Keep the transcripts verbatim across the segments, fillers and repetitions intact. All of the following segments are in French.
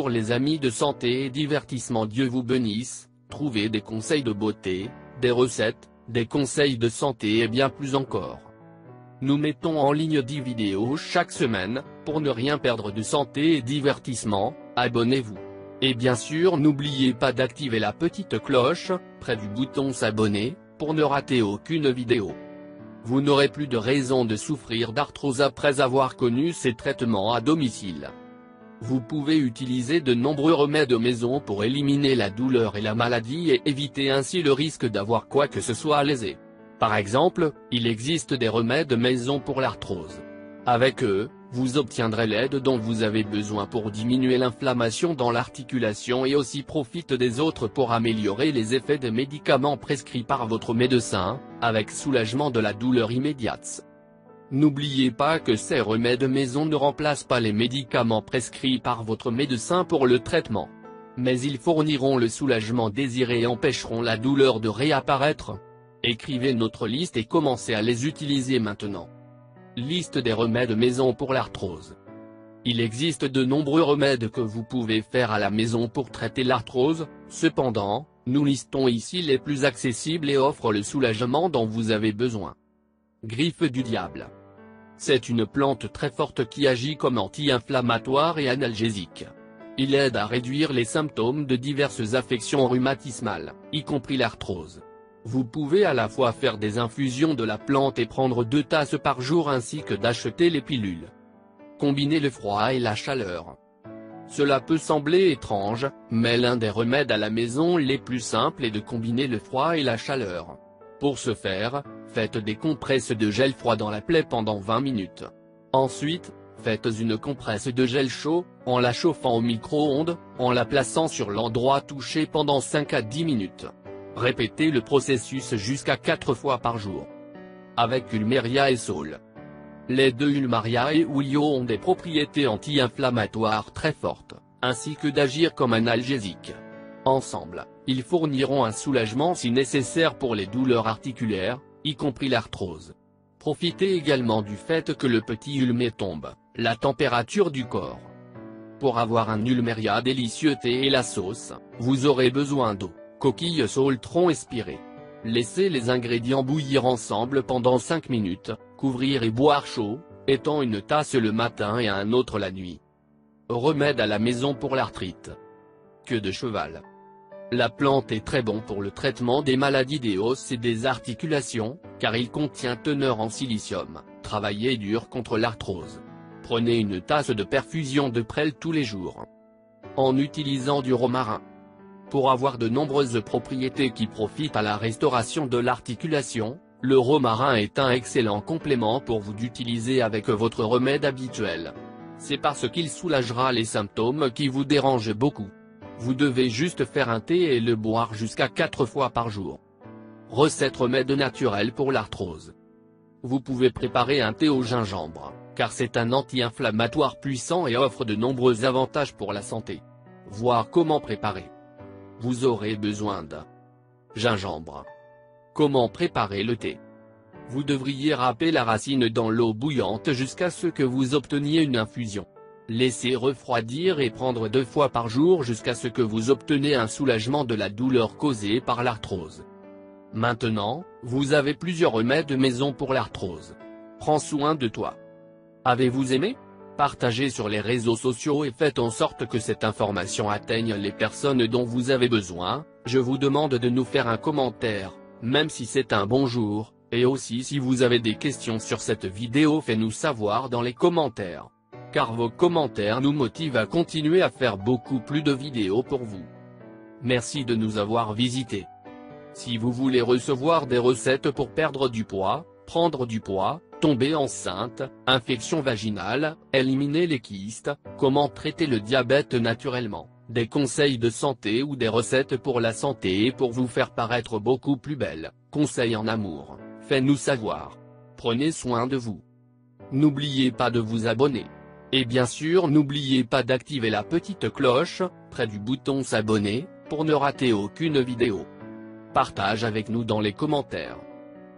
Bonjour les amis de santé et divertissement, Dieu vous bénisse. Trouvez des conseils de beauté, des recettes, des conseils de santé et bien plus encore. Nous mettons en ligne dix vidéos chaque semaine, pour ne rien perdre de santé et divertissement, abonnez-vous. Et bien sûr n'oubliez pas d'activer la petite cloche, près du bouton s'abonner, pour ne rater aucune vidéo. Vous n'aurez plus de raison de souffrir d'arthrose après avoir connu ces traitements à domicile. Vous pouvez utiliser de nombreux remèdes maison pour éliminer la douleur et la maladie et éviter ainsi le risque d'avoir quoi que ce soit à léser. Par exemple, il existe des remèdes maison pour l'arthrose. Avec eux, vous obtiendrez l'aide dont vous avez besoin pour diminuer l'inflammation dans l'articulation et aussi profite des autres pour améliorer les effets des médicaments prescrits par votre médecin, avec soulagement de la douleur immédiate. N'oubliez pas que ces remèdes maison ne remplacent pas les médicaments prescrits par votre médecin pour le traitement. Mais ils fourniront le soulagement désiré et empêcheront la douleur de réapparaître. Écrivez notre liste et commencez à les utiliser maintenant. Liste des remèdes maison pour l'arthrose. Il existe de nombreux remèdes que vous pouvez faire à la maison pour traiter l'arthrose, cependant, nous listons ici les plus accessibles et offrent le soulagement dont vous avez besoin. Griffe du diable. C'est une plante très forte qui agit comme anti-inflammatoire et analgésique. Il aide à réduire les symptômes de diverses affections rhumatismales, y compris l'arthrose. Vous pouvez à la fois faire des infusions de la plante et prendre deux tasses par jour ainsi que d'acheter les pilules. Combinez le froid et la chaleur. Cela peut sembler étrange, mais l'un des remèdes à la maison les plus simples est de combiner le froid et la chaleur. Pour ce faire, faites des compresses de gel froid dans la plaie pendant vingt minutes. Ensuite, faites une compresse de gel chaud, en la chauffant au micro-ondes, en la plaçant sur l'endroit touché pendant cinq à dix minutes. Répétez le processus jusqu'à quatre fois par jour. Avec Ulmeria et Saule. Les deux Ulmeria et Ulio ont des propriétés anti-inflammatoires très fortes, ainsi que d'agir comme un analgésique. Ensemble, ils fourniront un soulagement si nécessaire pour les douleurs articulaires, y compris l'arthrose. Profitez également du fait que le petit ulmé tombe, la température du corps. Pour avoir un Ulmeria délicieux thé et la sauce, vous aurez besoin d'eau, coquille saule tronc expiré. Laissez les ingrédients bouillir ensemble pendant cinq minutes, couvrir et boire chaud, étant une tasse le matin et un autre la nuit. Remède à la maison pour l'arthrite. Queue de cheval. La plante est très bon pour le traitement des maladies des os et des articulations, car il contient teneur en silicium, travaillé dur contre l'arthrose. Prenez une tasse de perfusion de prêle tous les jours. En utilisant du romarin. Pour avoir de nombreuses propriétés qui profitent à la restauration de l'articulation, le romarin est un excellent complément pour vous d'utiliser avec votre remède habituel. C'est parce qu'il soulagera les symptômes qui vous dérangent beaucoup. Vous devez juste faire un thé et le boire jusqu'à quatre fois par jour. Recette remède naturel pour l'arthrose. Vous pouvez préparer un thé au gingembre, car c'est un anti-inflammatoire puissant et offre de nombreux avantages pour la santé. Voir comment préparer. Vous aurez besoin de gingembre. Comment préparer le thé? Vous devriez râper la racine dans l'eau bouillante jusqu'à ce que vous obteniez une infusion. Laissez refroidir et prendre deux fois par jour jusqu'à ce que vous obtenez un soulagement de la douleur causée par l'arthrose. Maintenant, vous avez plusieurs remèdes maison pour l'arthrose. Prends soin de toi. Avez-vous aimé? Partagez sur les réseaux sociaux et faites en sorte que cette information atteigne les personnes dont vous avez besoin. Je vous demande de nous faire un commentaire, même si c'est un bonjour, et aussi si vous avez des questions sur cette vidéo, faites-nous savoir dans les commentaires. Car vos commentaires nous motivent à continuer à faire beaucoup plus de vidéos pour vous. Merci de nous avoir visités. Si vous voulez recevoir des recettes pour perdre du poids, prendre du poids, tomber enceinte, infection vaginale, éliminer les kystes, comment traiter le diabète naturellement, des conseils de santé ou des recettes pour la santé et pour vous faire paraître beaucoup plus belle, conseils en amour, faites-nous savoir. Prenez soin de vous. N'oubliez pas de vous abonner. Et bien sûr n'oubliez pas d'activer la petite cloche, près du bouton s'abonner, pour ne rater aucune vidéo. Partage avec nous dans les commentaires.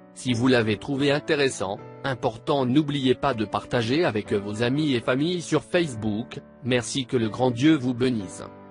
Si vous l'avez trouvé intéressant, important, n'oubliez pas de partager avec vos amis et familles sur Facebook. Merci, que le grand Dieu vous bénisse.